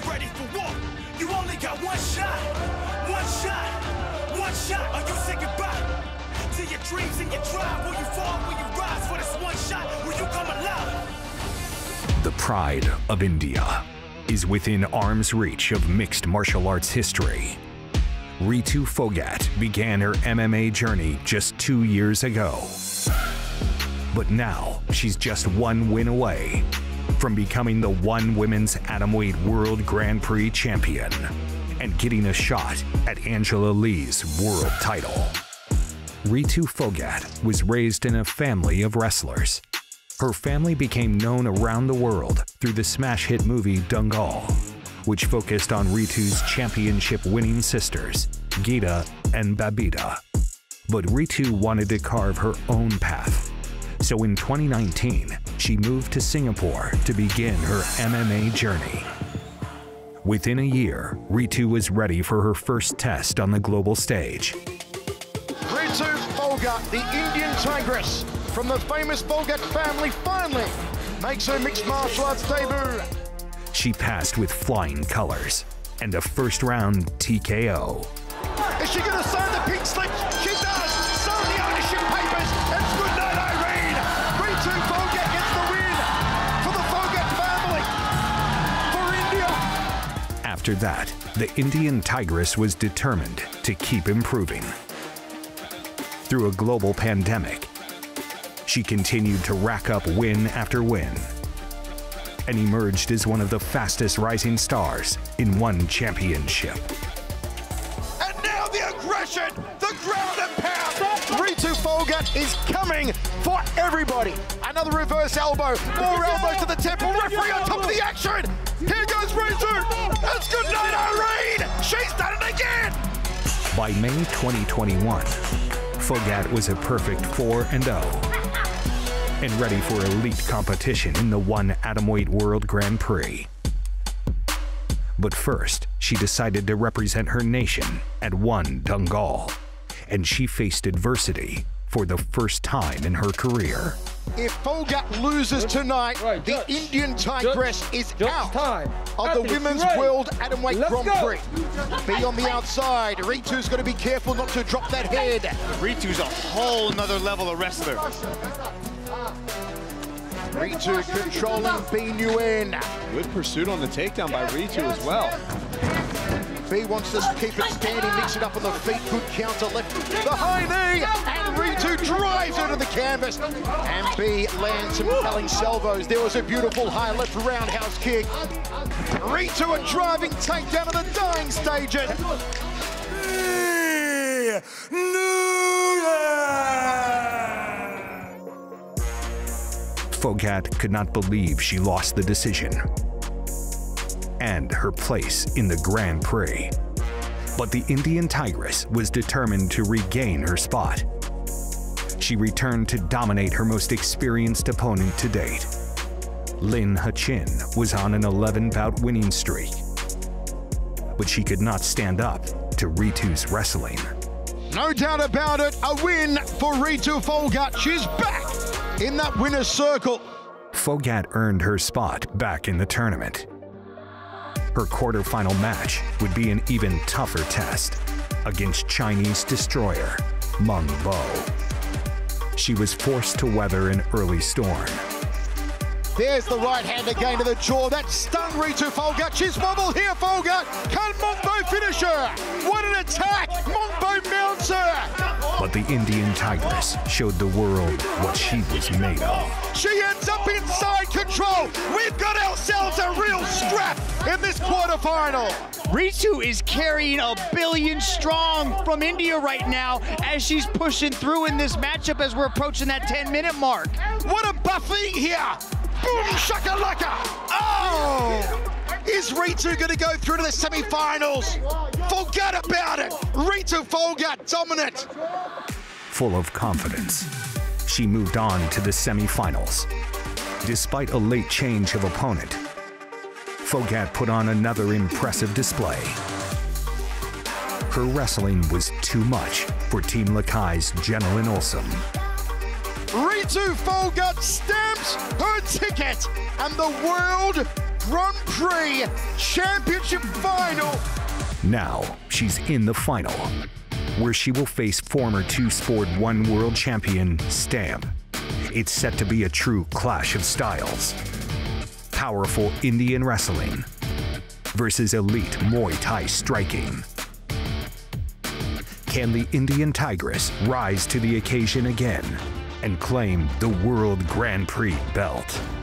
ready for war? You only got one shot, one shot, one shot. Are you saying goodbye to your dreams and your drive? Will you fall, will you rise for this one shot? Will you come alive? The pride of India is within arm's reach of mixed martial arts history. Ritu Phogat began her MMA journey just 2 years ago. But now she's just one win away from becoming the one women's Atomweight World Grand Prix champion and getting a shot at Angela Lee's world title. Ritu Phogat was raised in a family of wrestlers. Her family became known around the world through the smash hit movie Dangal, which focused on Ritu's championship-winning sisters, Geeta and Babita. But Ritu wanted to carve her own path. So in 2019, she moved to Singapore to begin her MMA journey. Within a year, Ritu was ready for her first test on the global stage. Ritu Phogat, the Indian Tigress from the famous Phogat family, finally makes her mixed martial arts debut. She passed with flying colors and a first-round TKO. Is she going to sign the pink slip? She does! Sign the ownership papers! It's good night, Irene! Ritu Phogat gets the win for the Phogat family, for India! After that, the Indian Tigress was determined to keep improving. Through a global pandemic, she continued to rack up win after win and emerged as one of the fastest rising stars in one championship. And now the aggression, the ground and pound. Ritu Phogat is coming for everybody. Another reverse elbow, more elbows to the temple, referee on top of the action. Here goes Ritu. It's good night, Irene. She's done it again. By May 2021, Phogat was a perfect 4-0 and ready for elite competition in the one Atomweight World Grand Prix. But first, she decided to represent her nation at one Dangal, and she faced adversity for the first time in her career. If Phogat loses tonight, the Indian Tigress is out of the Women's World Atomweight Grand Prix. Be on the outside. Ritu's got to be careful not to drop that head. Ritu's a whole nother level of wrestler. Ritu controlling B Nguyen. Good pursuit on the takedown by Ritu as well. B wants to keep it standing, mix it up on the feet, good counter left, the high knee, and Ritu drives her to the canvas. And B lands some telling salvos. There was a beautiful high left roundhouse kick. Ritu a driving takedown at the dying stages. Phogat could not believe she lost the decision and her place in the Grand Prix. But the Indian Tigress was determined to regain her spot. She returned to dominate her most experienced opponent to date. Lin Hachin was on an 11-bout winning streak, but she could not stand up to Ritu's wrestling. No doubt about it, a win for Ritu Phogat. She's back in that winner's circle. Phogat earned her spot back in the tournament. Her quarterfinal match would be an even tougher test against Chinese destroyer Meng Bo. She was forced to weather an early storm. There's the right hand again to the jaw. That stung Ritu Phogat. She's wobbled here, Phogat. Can Meng Bo finish her? What an attack! Meng Bo mounts her. But the Indian Tigress showed the world what she was made of. She ends up inside control. We've got ourselves a real scrap in this quarterfinal. Ritu is carrying 1 billion strong from India right now as she's pushing through in this matchup as we're approaching that 10-minute mark. What a buffet here. Boom shakalaka. Oh! Is Ritu going to go through to the semi-finals? Forget about it. Ritu Phogat dominant. Full of confidence, she moved on to the semi-finals. Despite a late change of opponent, Phogat put on another impressive display. Her wrestling was too much for Team Lakai's Jenilyn Olsen. Ritu Phogat stamps her ticket, and the world Grand Prix Championship Final. Now she's in the final, where she will face former two-sport one world champion Stamp. It's set to be a true clash of styles. Powerful Indian wrestling versus elite Muay Thai striking. Can the Indian Tigress rise to the occasion again and claim the World Grand Prix belt?